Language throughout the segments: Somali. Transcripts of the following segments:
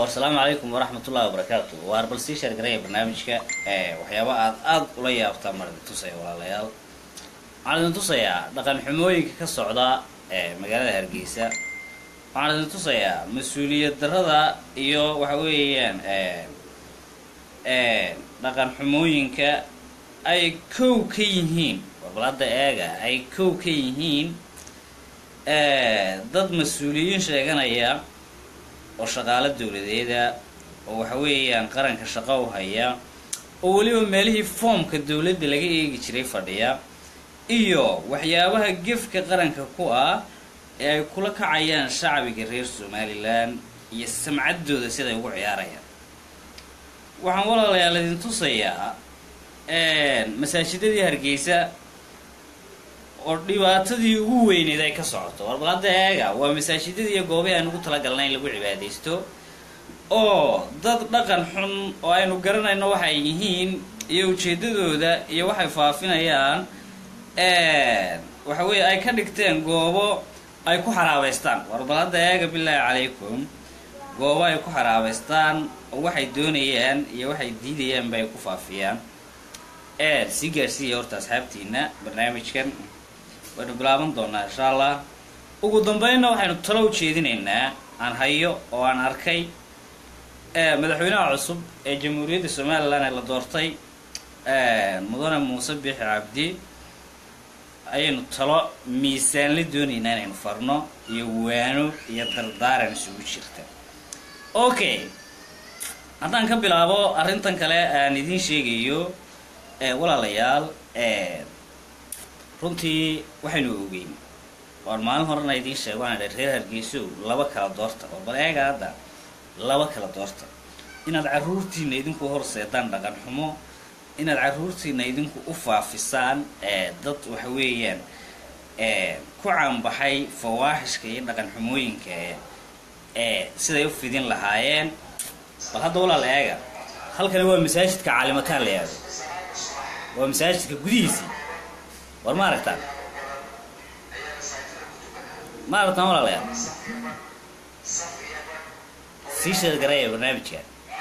والسلام عليكم ورحمة الله وبركاته. واربل سي شير غري برنامجك waxyaabo aad ula yaabta marada tusay walaalayaal. Waxaan tusayaa dhaqan xumooyinka ka socda magaalada Hargeysa. Waxaan tusayaa mas'uuliyad darrada iyo waxa weeyaan dhaqan xumooyinka ay koow ka yihiin warbalada eega ay koow ka yihiin dad mas'uuliyiin sheeganaya oo shaqaale dawladeeda oo waxa weeyaan qaranka shaqo u haya oo waliba meelihii foomka dawladda laga eegi jiray fadhiya iyo waxyaabaha gefka qaranka ku ah ee ay kula kacayaan shacbiga reer Somaliland iyo samcaddooda sida ay ugu ciyaarayaan. waxaan walaalayaal idin tusayaa masaajidadii Hargeysa oo dhibaatadii ugu weyneed ay ka socoto warbalada eega waa masaajidadii iyo goobaha aan ugu talagalnay in lagu cibaadeysto oo dad dhaqan xun oo aynu garanayno waxa ay yihiin iyo ujeedadooda iyo waxay faafinayaan waxa weey ay ka dhigteen goobo ay ku xaraabeystaan warbalada eega billahi calaykum goobo ay ku xaraabeystaan oo waxay doonayaan iyo waxay diidayaan bay ku faafiyaan si gaarsiiya horta asxaabtiina barnaamijkan wada bilaaban doonaa insha Allah. ugu dambeynna waxaynu talo u jeedinaynaa aan hayo oo aan arkay madaxweynaha cusub ee Jamhuuriyadda Soomaaliland ee la doortay mudane Muuse Biixi Cabdi ayaynu talo miisaan la doonaynaa inaynu farno iyo waano iyo dardaaran isugu jirta. Okay, haddaan ka bilaabo arrintan kale aan idin sheegayo walaalayaal runtii waxaynu ogeyn oo maalin horena idin sheego aan reer Hargeysa laba kala doorta oo bal eega hadda laba kala doorta inaad caruurtiina idinku horseedaan dhaqan xumo inaad caruurtiina idinku u faafisaan dad waxa weeyaan ku caanbaxay fawaaxishka iyo dhaqan xumooyinka siday u fidin lahaayeen. bal hadda walaal eega halkan waa masaajidka caalimataan la yaabo waa masaajidka gudihiisa war ma aragtaan walaalayaal sii sheer garay barnaamijka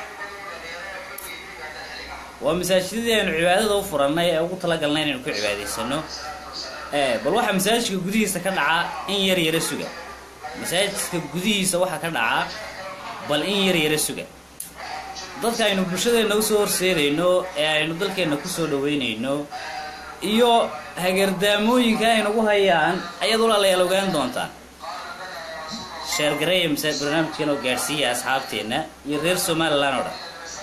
waa masaajidadii aynu cibaadada u furannay ee ugu talagalnay inaynu ku cibaadaysano bal waxa masaajidka gudihiisa ka dhaca in yar yara suga masaajidka gudihiisa waxa ka dhaca bal in yar yara suga dadka aynu bulshadeena u soo horseedayno ee aynu dalkeena ku soo dhaweynayno iyo hagardaamooyinka ay nagu hayaan ayadu walaalayaal ogaan doontaan. sheer garay barnaamijkan oo gaarsiiya asxaabteena iyo reer Somaliland oo dhan.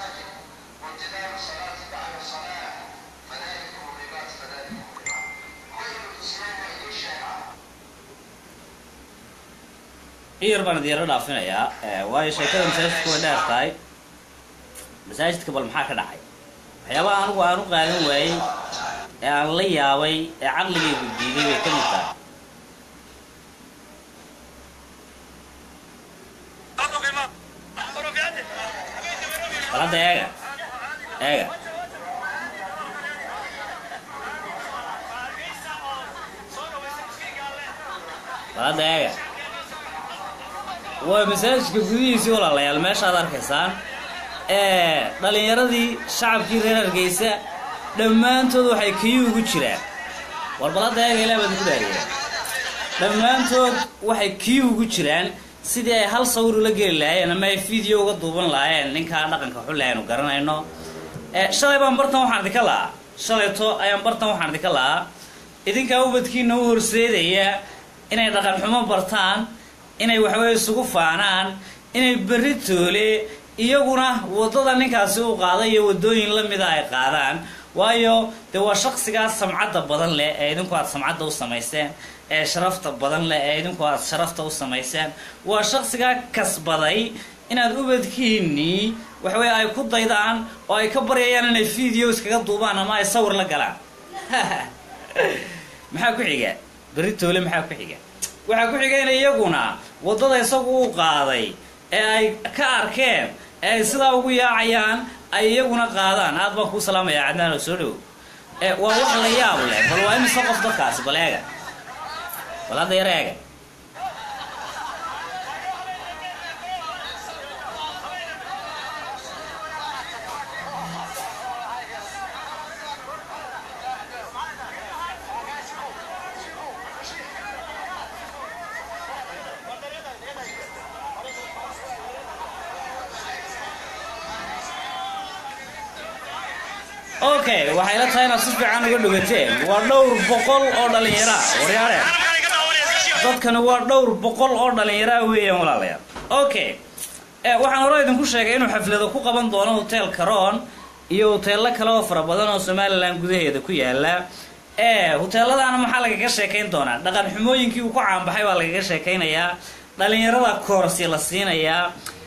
baan diyaar dhaafinayaa waayo sheekada masaajidka way dheer tahay. masaajidka bal maxaa ka dhacay waxyaabaha anigu aan u qaadan waayay ee aan la yaabay ee caqligaygu diiday way ka mid tahay. balada eega balada eega waa masaajidka gudihiisii walaalayaal meeshaad arkaysaan dhalinyaradii shacabkii reer Hargeysa dhammaantood waxay kii ugu jiraan warbalada eega ilaa baad ku dhaariyeen dhammaantood waxay kii ugu jiraan sidii ay hal sawir la geli lahaayeen ama ay video uga duuban lahaayeen ninka dhaqanka xulaynu garanayno. shalay baan bartan waxaan idinka lahaa shalayto ayaan bartan waxaan idinka lahaa idinka ubadkiina u horseedaya inay dhaqan xumo bartaan inay wax weey isugu faanaan inay berri toole iyaguna wadada ninkaasi u qaaday iyo wadooyin la mid ah ay qaadaan waayo de waa shakhsiga samcadda badan leh ee idinku aad samcadda u samayseen ee sharafta badan leh ee idinku aad sharafta u samayseen waa shakhsiga kasbaday inaad ubadkiini wax weey ay ku daydaan oo ay ka baryayaan inay video iskaga duubaan ama ay sawir la galaan. maxaa ku xiga berri toole maxaa ku xiga waxa ku xiga in iyaguna wadada isagu u qaaday ee ay ka arkeen ay sida ugu yaacayaan ay iyaguna qaadaan. aad baan ku salaamayaa Cadnaan oo soo dhaw waa wax la yaab leh bal waa in soo qof dadkaas bal eega bal hadda yar eega waxay la tahay inaad si fiican uga dhugateen waa dhowr boqol oo dhalinyaro ah waryaare dadkani waa dhowr boqol oo dhalinyaro ah weeyaan walaalayaal okay waxaan hore idinku sheegay inuu xaflado ku qaban doono hotel Caron iyo hoteelo kale oo fara badan oo Somaliland gudaheeda ku yaala hoteeladaana maxaa lagaga sheekayn doonaa dhaqan xumooyinkii uu ku caanbaxay waa lagaga sheekaynayaa dhalinyarada koorsi la siinayaa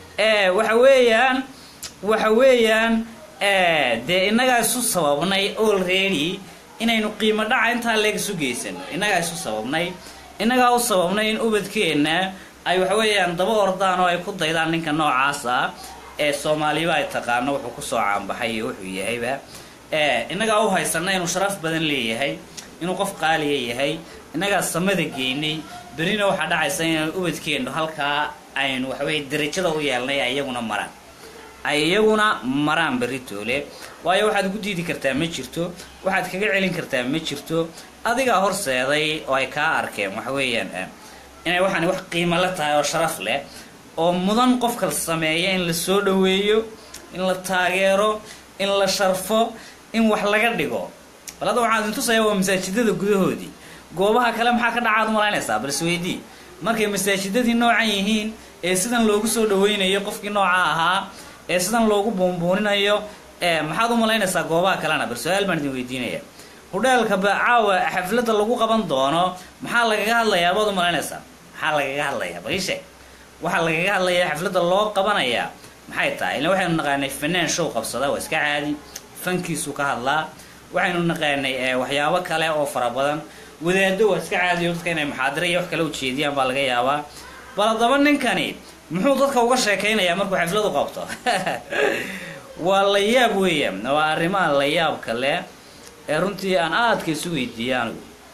waxa weeyaan dee inaga isu sababnay already inaynu qiimo dhaca inta leeg isu geysano inaga isu sababnay inaga u sababnay in ubadkeena ay waxa weeyaan daba ordaan oo ay ku daydaan ninka noocaas ah Soomaaliya ay taqaano wuxuu ku soo caanbaxay wuxuu yahayba inaga u haysanay inuu sharaf badan leeyahay inuu qof qaaliye yahay inaga samada geynay berina waxa dhacaysa in ubadkeenu halka aynu waxa weey darajada u yeelnay ayaguna maraan beritoole waayo waxaad ugu diidi kartaa ma jirto waxaad kaga celin kartaa ma jirto adiga horseeday oo ay ka arkeen waxa weeyaan inay waxaan wax qiimo la tahay oo sharaf leh oo mudan qofka sameeyo in la soo dhaweeyo in la taageero in la sharfo in wax laga dhigo balada waxaan intu sameeyo masaajidada gudahoodii goobaha kale maxaa ka dhacay malaynaysaa bal isweydii markay masaajidadii noocan yihiin ee sidan loogu soo dhaweynayo qofkii nooca ahaa ee sidan loogu boonbooninayo maxaad u malaynaysaa goobaha kalena bal su'aal baan idin weydiinaya hudheelka caawa xafladda lagu qaban doono maxaa lagaga hadlayaa baad u malaynaysaa maxaa lagaga hadlayaa balishe waxa lagaga hadlayaa xafladda loo qabanayaa maxay tahay ilaa waxaynu naqaanay fanaan show qabsada waa iska caadi fankiisu ka hadlaa waxaynu naqaanay waxyaabo kale oo fara badan wadaado waa iska caadi dadka inay muxaadaro iyo wax kale u jeediyaan baa laga yaabaa bal daba ninkani muxuu dadka uga sheekaynayaa markuu xafladu qabto waa la yaab weeyaan waa arrimaha la yaab kale runtii aan aadka isu weydiiyaan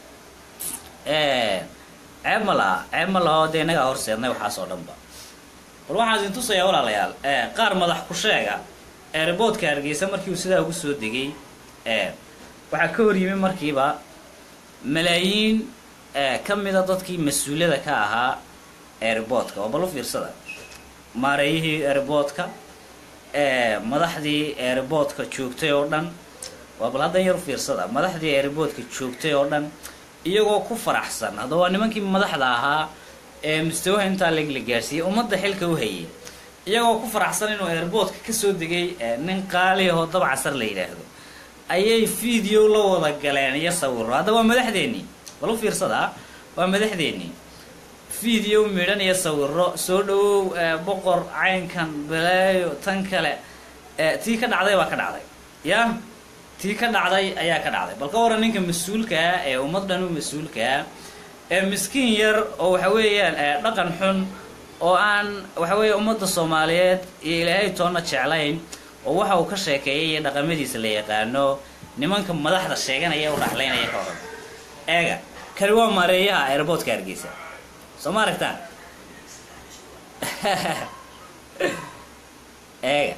ceeb ma laha oo dee inaga horseednay waxaas oo dhanba bal waxaan idin tusayaa walaalayaal qaar madax ku sheega airportka Hargeysa markii uu sidaa ugu soo degay waxaa ka hor yimi markiiba malaayiin ka mida dadkii mas'uuliyadda ka ahaa airportka oo bal u fiirsada maareeyihii airportka madaxdii airportka joogtay oo dhan waa bal hadda yar fiirsada madaxdii airportka joogtay oo dhan iyagoo ku faraxsan hadaba waa nimankii madaxda ahaa mustawaha inta la gaarsiiyay ummadda xilka u hayay iyagoo ku faraxsan inuu airportka ka soo degay nin qaali oo dabcasar la yiraahdo ayay video la wada galeen iyo sawiro hadaba madaxdeeni bal u fiirsada waa madaxdeeni video midhan iyo sawiro soo dhaw boqor caynkan balaayo tan kale tii ka dhacday waa ka dhacday ya tii ka dhacday ayaa ka dhacday balka waran ninka mas'uulka ee ummadan u mas'uulka miskiin yar oo waxa weeyaan dhaqan xun oo aan waxa weey ummadda Soomaaliyeed iyo Ilaahay toona jeclayn oo waxa uu ka sheekeeyay dhaqamadiisa la yaqaano nimanka madaxda sheeganaya u dhaxlaynaya ka hor eega kali waa maareeyaha airportka Hargeysa soo aragtaan eega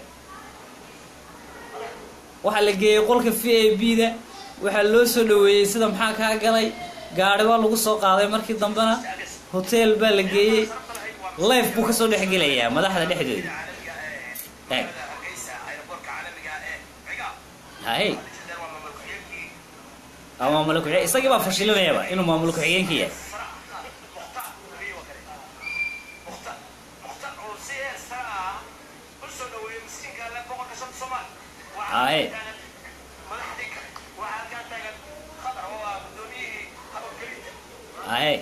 waxa la geeyay qolka VIP-da waxa loo soo dhaweeyay sida maxaa ka galay gaari baa lagu soo qaaday markii dambana hotel baa la geeyay live buu ka soo dhexgelayaa madaxda dhexdeeda hay ama malku isagii baa fashilinayaba inuu maamulku xigeenkiya hay hay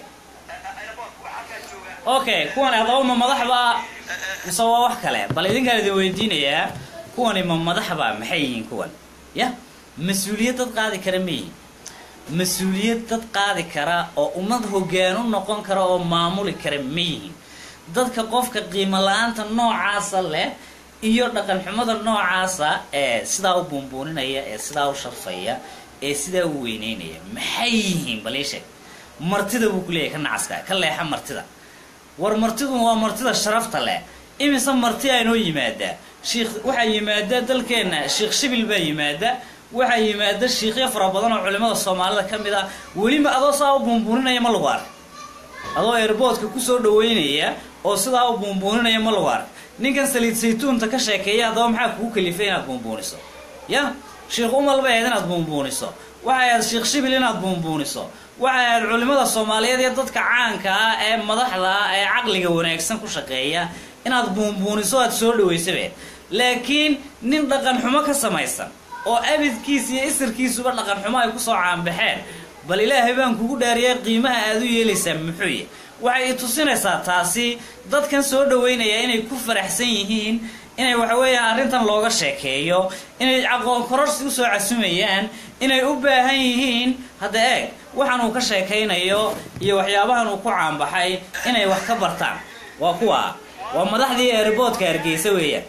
okay kuwan hadaba ma madaxba soo wax kale bal idinka idin weydiinaya kuwan ma madaxba maxay yihiin kuwan ya mas'uuliyad dad qaadi kara meeyay mas'uuliyad dad qaadi kara oo ummad hoggaan u noqon kara oo maamuli kara meeyay dadka qofka qiimo la'aanta noocaas leh iyo dhaqan xumada noocaasa sida u buunbuuninaya sida u sharfaya sida u weyneynaya maxay yihiin baleeshay martida buu kuleeyahay ka nacaska ka leexa martida war martidu waa martida sharafta leh imisa marti ay noo yimaada sheekh waxa yimaada dalkeena sheekh shibil baa yimaada waxa yimaada sheekhiya fara badan oo culimada Soomaalida kamida wali ma adoo saa u buunbuuninaya ma lagu arag adoo airportka ku soo dhaweynaya oo sida u buunbuuninaya ma lagu arag ninkan saliid saytuunta ka sheekeeya adoo maxaa kugu kalifay inaad buunbuuniso ya sheekh umal bay ahayd inaad buunbuuniso waxay ahayd sheekh shibil inaad buunbuuniso waxay ahayd culimada Soomaaliyeed iyo dadka caanka ah ee madaxda ah ee caqliga wanaagsan ku shaqeeya inaad buunbuuniso aad soo dhaweysay laakiin nin dhaqan xumo ka samaysan oo abidkiisa iyo isirkiisuba dhaqan xumo ay ku soo caanbaxeen bal ilaahay baan kugu dhaariyay qiimaha aad u yeelaysaa muxuu yahay waxay tusinaysaa taasi dadkan soo dhaweynaya inay ku faraxsan yihiin inay waxa weeyaan arrintan looga sheekeeyo inay aqoon kororsi u soo casumayaan inay u baahan yihiin hadda eeg waxaan uu ka sheekaynayo iyo waxyaabahan uu ku caanbaxay inay wax ka bartaan waa madaxdii airportka Hargeysa weeyaan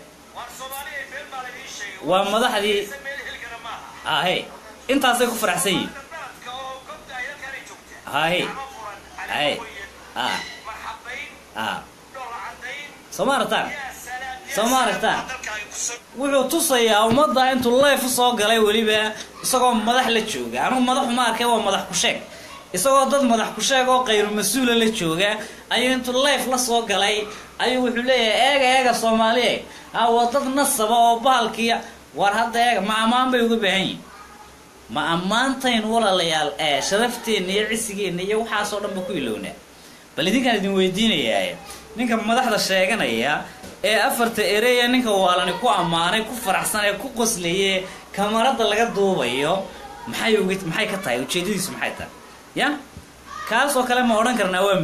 waa madaxdii intaasay ku faraxsan yihiin Soomaartaan wuxuu tusayaa ummadda intuu live soo galay waliba isagoo madax la jooga anu madax ma arkay waa madax ku sheeg isagoo dad madax ku sheeg oo qayr mas'uul la jooga ayuu intuu live la soo galay ayuu wuxuu leeyahay eega Soomaaliyeed waa dad nasaba oo baalkiya war hadda eega ma amaan bay uga baahan yihiin ma amaantayn walaalayaal sharafteena iyo cisigeena iyo waxa soo dhanba ku ilownaa bal idinkaan idin weydiinayaa ninka madaxda sheeganaya ee afarta ereya ninka waalani ku amaanay ku faraxsan ee ku qosleeyay kamarada laga duubayo maxay ka tahay ujeedadiisu maxay tahay ya kaas oo kale ma oran karnaa waa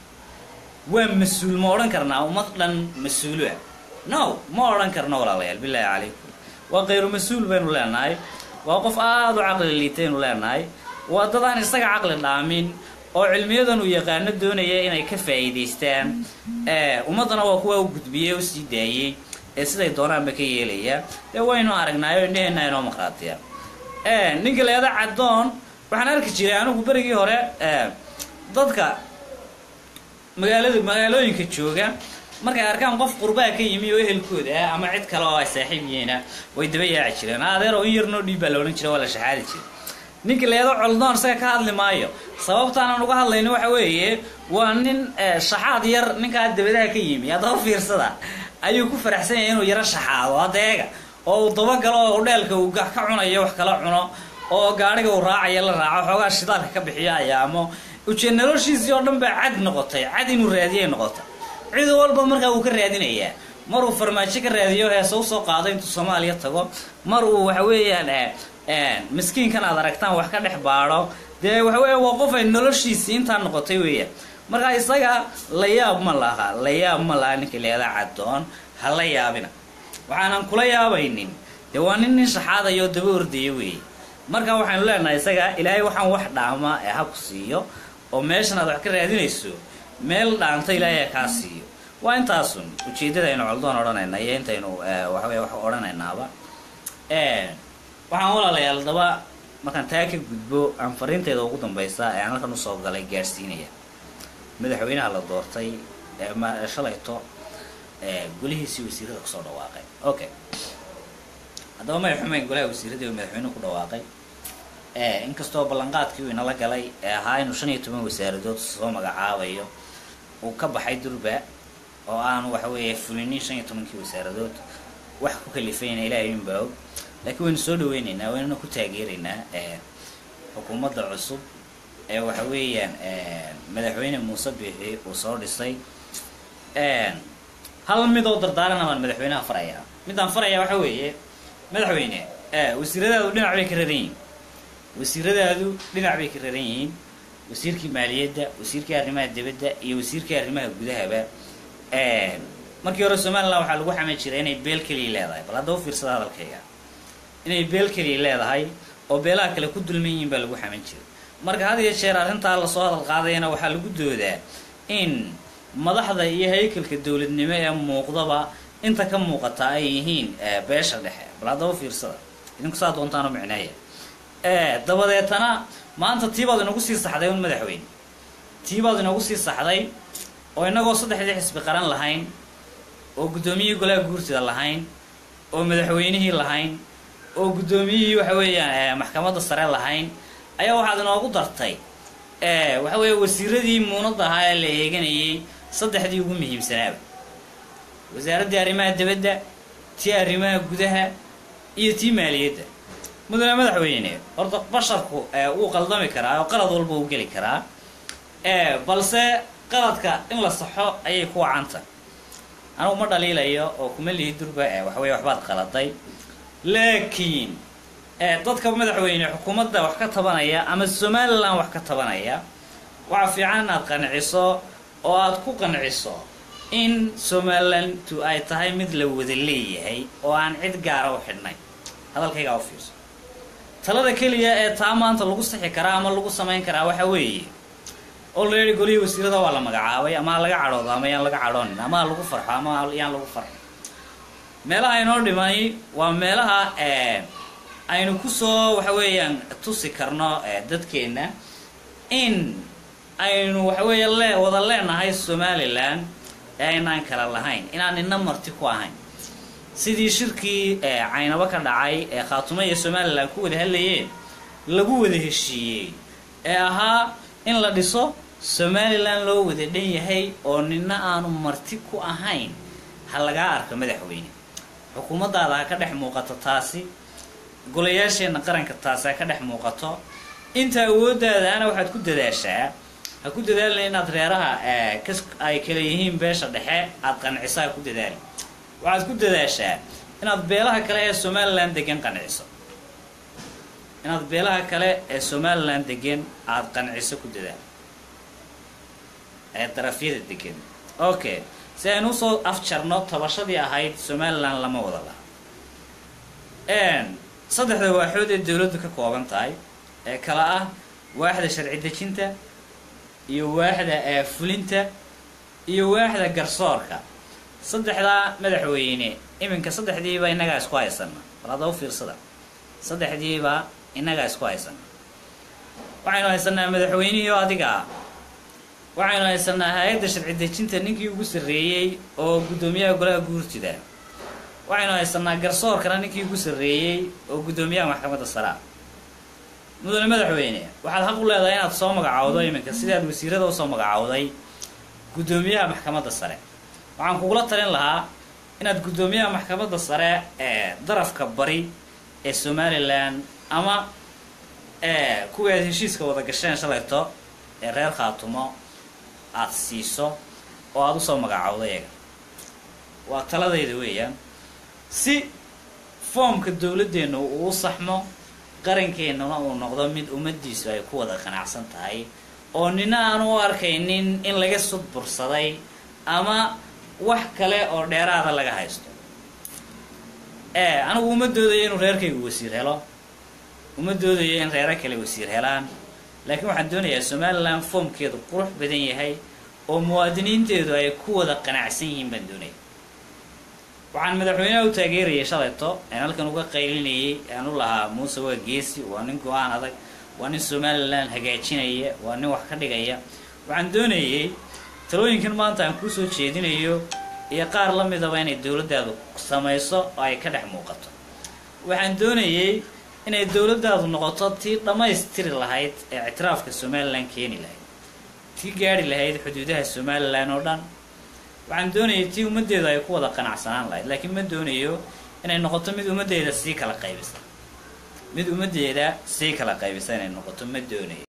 mas'uul ma oran karnaa ummad dhan mas'uul no ma oran karnaa walaalayaal billahi calaykum waa qayr mas'uul baynu leenahay waa qof aad u caqli liiteen leenahay waa dadaan isaga caqli dhaamin oo cilmiyadan uu yaqaan doonaya inay ka faa'iideystaan ummadana waa kuwa u gudbiyay oo sii daayay siday doonaan ba ka yeelaya waynu aragnaayo indheena inoo maqaatiya ninka leeda cadoon waxaan arki jiray anigu barigii hore dadka magaalooyinka jooga markay arkaan qof qurbaa ka yimi oo ehelkooda ama cid kale oo ay saaxiib yihiin way daba yaaci jireen adeer oo yar noo dhiib loolan jiray wala shahaadi jiray ninka leedo coldoon saga ka hadli maayo sababtaan aan uga hadlayno waxa weeye waa nin shaxaad yar ninka dabadaha ka yimi adoo fiirsada ayuu ku faraxsan yahay inuu yara shaxaado adeega oo daba galo oo dheelka uu ka cunayo wax kala cuno oo gaariga uu raacayo la raaco xoogaa shidaalka ka bixiyo ayaamo ujeednoloshiisii oo dhan baa cad noqotay cad inuu raadiyay noqotay cid walba markaa uu ka raadinayaa mar uu farmaajo ka raadiyo heeso u soo qaado intuu Soomaaliya tago mar uu waxa weeyaan miskiinkan aad aragtaan wax ka dhex baaro dee waxa weeye waa qof ay noloshiisii inta noqotay weeyaan marka isaga la yaab ma laha ninka leeyahay cadoon hala yaabina waxaan kula yaabaynin dee waa nin shaxaadayo daba ordayo weey marka waxaan leenahay isaga ilaahay waxaan wax dhaama ha ku siiyo oo meeshan aad wax ka raadinayso meel dhaanta ilaahay ka siiyo waa intaasun ujeedada inuu coldoon oranayna iyo intaynu waxa weeye wax oranaynaaba waxaan walaalayaal daba markaan taa ka gudbo aan fariinteeda ugu dambaysa ee aan halkan u soo galay gaarsiinaya madaxweynaha la doortay shalayto golihiisii wasiirada ku soo dhawaaqay okay haddaba ma xumayn golaha wasiirada ee madaxweynuhu ku dhawaaqay inkastoo ballanqaadkii uu inala galay ahaa inuu 15 wasaaradood soo magacaabayo uu ka baxay durba oo aan waxa weeye fulinin 15 wasaaradood wax ku kalifayna ilaahay inbaa laakiin waynu soo dhaweynaynaa waynu ku taageeraynaa xukuumadda cusub ee waxa weeyaan madaxweyne Muuse Biixi uu soo dhisay hal mid oo dardaarana aan madaxweynaha faraya midaan faraya waxa weeye madaxweyne wasiiradaadu dhinac bay ka raran yihiin wasiirkii maaliyadda wasiirkii arrimaha dibadda iyo wasiirkii arrimaha gudahaba markii hore Soomaaliland waxa lagu xamay jiray inay beel kaliya leedahay bal hadda u fiirsada hadalkayga inay beel kaliya leedahay oo beelaha kale ku dulman yihiin baa lagu xaman jiray marka had iyo jeer arrinta la soo hadal qaadayna waxa lagu doodaa in madaxda iyo hay'adka dawladnimo ee muuqdaba inta ka muuqata ay yihiin beesha dhexe bal hadda u fiirsada idinku saa doontaan oo macnaaya dabadeetana maanta tiibaad inagu sii saxday un madaxweyne tiibaad inagu sii saxday oo inagoo saddexdii xisbi qaran lahayn oo gudoomiyihii golaha guurtida lahayn oo madaxweynihii lahayn oo gudoomiyihii waxa weeyaan maxkamadda sare lahayn ayaa waxaad inoogu dartay waxa weeye wasiiradii muunada ahaa ee la eeganayay saddexdii ugu muhiimsanaaba wasaaradda arrimaha dibadda tii arrimaha gudaha iyo tii maaliyadda mudane madaxweyne horta basharku uu qaldami karaa oo qalad walba uu geli karaa balse qaladka in la saxo ayay ku wacanta anigu ma dhaliilayo oo kuma lihi durba waxa weeye waxbaad qaladay laakiin dadka madaxweyne xukuumadda wax ka tabanaya ama Somaliland wax ka tabanaya waxa fiican inaad qanciso oo aad ku qanciso in Somaliland ay tahay mid la wada leeyahay oo aan cid gaar ah u xidhnay hadalkayga u fiirso talada kaliya ee taamaanta lagu saxi karaa ama lagu sameyn karaa waxa weeye already goliyo wasiirada waa la magacaabay ama laga cadhoodo ama yaan laga cadhoonin ama lagu farxo ama yaan lagu farxo meelaha inoo dhimay waa meelaha aynu ku soo waxa weeyaan tusi karno dadkeena in aynu waxa weeye wada leenahay Somaliland aynaan kala lahayn inaan inna marti ku ahayn sidii shirkii caynaba ka dhacay Khaatumo iyo Somaliland ku wada hadlayeen lagu wada heshiiyay ahaa in la dhiso Somaliland loo wada dhan yahay oo ninna aanu marti ku ahayn hal laga arko madaxweyne xukuumaddaada ka dhex muuqato taasi golayaasheena qaranka taasi ka dhex muuqato inta awoodaadana waxaad ku dadaashaa ha ku dadaalna inaad reeraha ay kala yihiin beesha dhexe aad qancisaa ku dadaal waxaad ku dadaashaa inaad beelaha kale ee Somaliland degan qanciso inaad beelaha kale ee Somaliland degan aad qanciso ku dadaal tarafyada degan okay si aynu soo afjarno tabashadii ahayd Somaliland lama wada laha saddexda waaxood ee dawladdu ka kooban tahay kala ah waaxda sharci dejinta iyo waaxda fulinta iyo waaxda garsoorka saddexda madaxweyne iminka saddexdiiba inaga isku haysana walaal u fiirsada saddexdiiba inaga isku haysana waxaynu haysanaa madaxweynihiyo adiga waxaynu haysanaa hay'adda sharci dejinta ninkii ugu sareeyay oo gudoomiyaha golaha guurtida waxaynu haysanaa garsoorkana ninkii ugu sareeyay oo gudoomiyaha maxkamadda sare mudane madaxweyne waxaad xaq u leedahay inaad soo magacaawdo iminka sidaad wasiirada u soo magacaawday gudoomiyaha maxkamadda sare waxaan kugula talin lahaa inaad gudoomiyaha maxkamadda sare darafka bari ee Somaliland ama kuwa heshiiska wada gasheen shalayto reer Khaatumo aad siiso oo aad u soo magacaawdo iyaga waa taladayda weeyaan si foomka dawladdeena uu saxmo qarankeennuna uu noqdo mid ummadiisu ay ku wada qanacsan tahay oo nina aan u arkaynin in laga sudbursaday ama wax kale oo dheeraada laga haysto anigu uma doodayo inuu reerkaygu wasiir helo uma doodayo in reero kale wasiir helaan laakiin waxaan doonayaa Somaliland foomkeedu qurux badan yahay oo muwaadiniinteedu ay ku wada qanacsan yihiin baan doonaya waxaan madaxweynaha u taageerayay shalayto halkan uga qaylinayay aan u lahaa Muuse waa geesi waa nin go'aan adag waa nin Somaliland hagaajinaya waa nin wax ka dhigaya waxaan doonayay talooyinkan maanta aan ku soo jeedinayo iyo qaar la mid ah inay dawladdaadu samayso oo ay ka dhex muuqato waxaan doonayay inay dawladdaadu noqoto tii dhamaystiri lahayd ee ictiraafka Somaliland keeni lahayd tii gaari lahayd xuduudaha Somaliland oo dhan waxaan doonayay tii ummadeedu ay ku wada qanacsanaan lahayd laakiin ma doonayo inay noqoto mid ummadeeda si kala qaybisa inay noqoto ma doonayo